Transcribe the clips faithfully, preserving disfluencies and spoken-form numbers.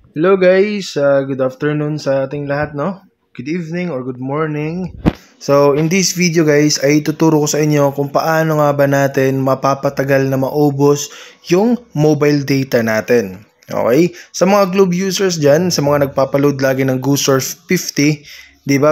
Hello guys, uh, good afternoon sa ating lahat, no? Good evening or good morning. So, in this video guys, ay tuturo ko sa inyo kung paano nga ba natin mapapatagal na maubos yung mobile data natin. Okay? Sa mga Globe users dyan, sa mga nagpapaload lagi ng GoSurf fifty, di ba?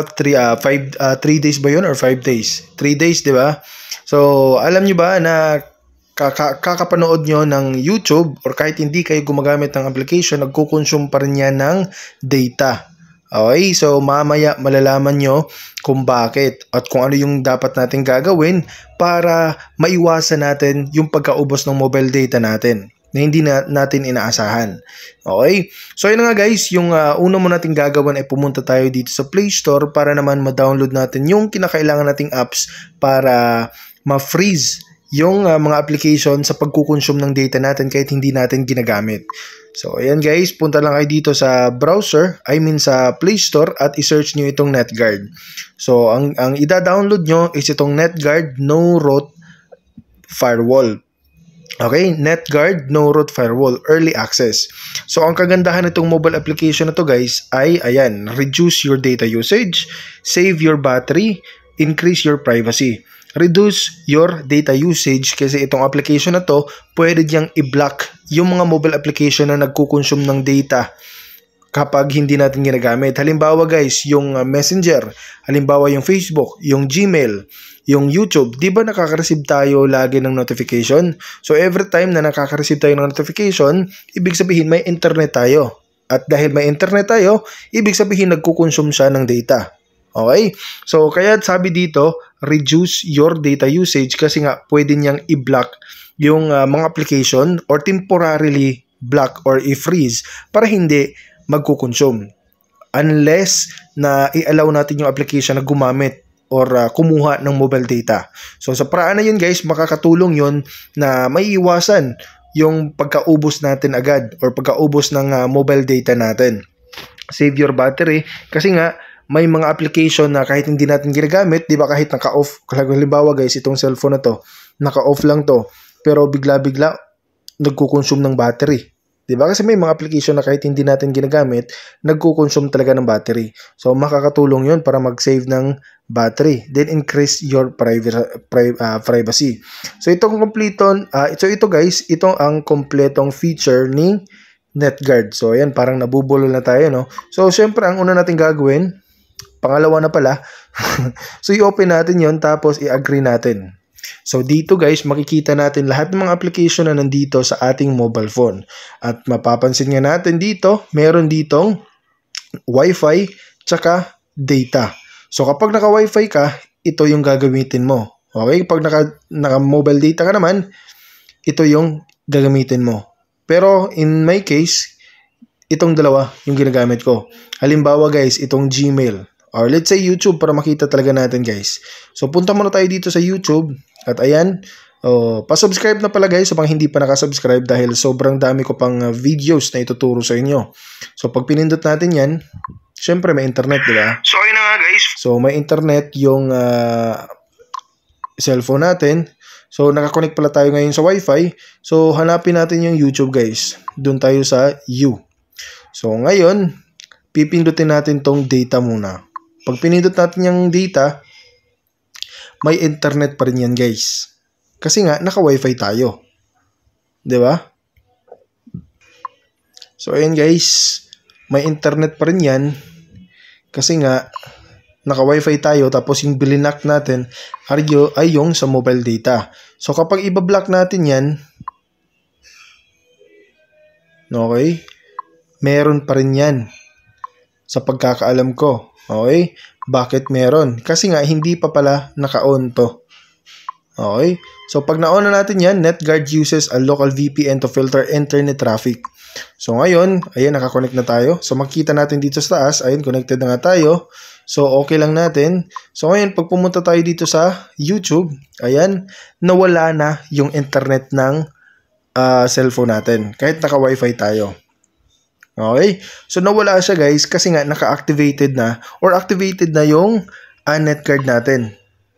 three days ba yun or five days? three days, di ba? So, alam nyo ba na Kaka kakapanood nyo ng YouTube or kahit hindi kayo gumagamit ng application, nagkukonsume pa rin yan ng data. Okay, so mamaya malalaman nyo kung bakit at kung ano yung dapat natin gagawin para maiwasan natin yung pagkaubos ng mobile data natin na hindi na natin inaasahan. Okay, so yun nga guys, yung uh, una mo natin gagawin ay pumunta tayo dito sa Play Store para naman ma-download natin yung kinakailangan nating apps para ma-freeze yung uh, mga application sa pagkukonsume ng data natin kahit hindi natin ginagamit. So, ayan guys, punta lang kayo dito sa browser, I mean sa Play Store at i-search nyo itong NetGuard. So, ang, ang ida-download nyo is itong NetGuard No-Root Firewall. Okay, NetGuard No-Root Firewall Early Access. So, ang kagandahan nitong mobile application na to guys ay, ayan, reduce your data usage, save your battery, increase your privacy. Reduce your data usage kasi itong application na to pwede diyang i-block yung mga mobile application na nagkukonsume ng data kapag hindi natin ginagamit. Halimbawa guys, yung Messenger, halimbawa yung Facebook, yung Gmail, yung YouTube, di ba nakaka-receive tayo lagi ng notification? So every time na nakaka-receive tayo ng notification, ibig sabihin may internet tayo. At dahil may internet tayo, ibig sabihin nagkukonsume siya ng data. Okay? So, kaya sabi dito, reduce your data usage kasi nga pwede niyang i-block yung uh, mga application or temporarily block or i-freeze para hindi magkukonsume. Unless na i-allow natin yung application na gumamit or uh, kumuha ng mobile data. So, sa paraan na yun guys, makakatulong yun na maiiwasan yung pagkaubos natin agad or pagkaubos ng uh, mobile data natin. Save your battery kasi nga may mga application na kahit hindi natin ginagamit, di ba kahit naka-off, halimbawa guys, itong cellphone na to, naka-off lang to, pero bigla-bigla nagko-consume ng battery. Di ba? Kasi may mga application na kahit hindi natin ginagamit, nagko-consume talaga ng battery. So, makakatulong yun para mag-save ng battery. Then, increase your privacy. So, itong kompleton, uh, so ito guys, ito ang kompletong feature ni NetGuard. So, ayan, parang nabubulol na tayo, no? So, syempre, ang una natin gagawin, pangalawa na pala. So, i-open natin yon tapos i-agree natin. So, dito guys, makikita natin lahat ng mga application na nandito sa ating mobile phone. At mapapansin nga natin dito, meron ditong Wi-Fi tsaka data. So, kapag naka-Wi-Fi ka, ito yung gagamitin mo. Okay? Pag naka-mobile data ka naman, ito yung gagamitin mo. Pero, in my case, itong dalawa yung ginagamit ko. Halimbawa guys, itong Gmail. Or let's say YouTube para makita talaga natin guys. So punta muna tayo dito sa YouTube. At ayan, oh, pa-subscribe na pala guys sa mga hindi pa nakasubscribe dahil sobrang dami ko pang uh, videos na ituturo sa inyo. So pag pinindot natin yan, syempre may internet, di ba? So ayun na nga guys. So may internet yung uh, cellphone natin. So nakakonect pala tayo ngayon sa Wi-Fi. So hanapin natin yung YouTube guys. Doon tayo sa U. So ngayon, pipindutin natin tong data muna. Pag pinindot natin yung data, may internet pa rin yan guys. Kasi nga, naka-Wi-Fi tayo. Diba? So, ayan guys. May internet pa rin yan. Kasi nga, naka-Wi-Fi tayo. Tapos yung bilinak natin ay yung sa mobile data. So, kapag ibablock natin yan, okay, meron pa rin yan. Sa pagkakaalam ko. Okay? Bakit meron? Kasi nga, hindi pa pala naka-on to. Okay? So, pag na-on na natin yan, NetGuard uses a local V P N to filter internet traffic. So, ngayon, ayan, nakakonect na tayo. So, makikita natin dito sa taas, ayan, connected na nga tayo. So, okay lang natin. So, ngayon, pag pumunta tayo dito sa YouTube, ayan, nawala na yung internet ng uh, cellphone natin. Kahit naka-Wi-Fi tayo. Okay? So, nawala siya guys kasi nga naka-activated na or activated na yung uh, NetGuard natin.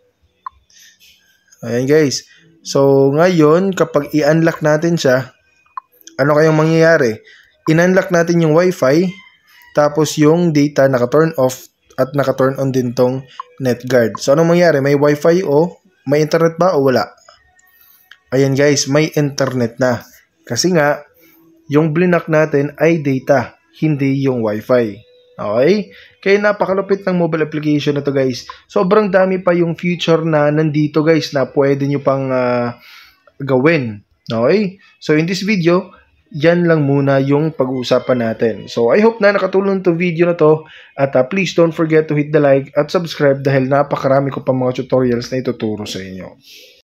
Ayan guys. So, ngayon, kapag i-unlock natin siya, ano kayong mangyayari? in-unlock natin yung Wi-Fi, tapos yung data naka-turn off at naka-turn on din tong NetGuard. So, anong mangyari? May Wi-Fi o may internet ba o wala? Ayan guys, may internet na. Kasi nga, yung blinak natin ay data, hindi yung Wi-Fi. Okay? Kaya napakalupit ng mobile application na to guys. Sobrang dami pa yung feature na nandito guys na pwede nyo pang uh, gawin. Okay? So in this video, yan lang muna yung pag-uusapan natin. So I hope na nakatulong to video na to. At uh, please don't forget to hit the like at subscribe dahil napakarami ko pa mga tutorials na ituturo sa inyo.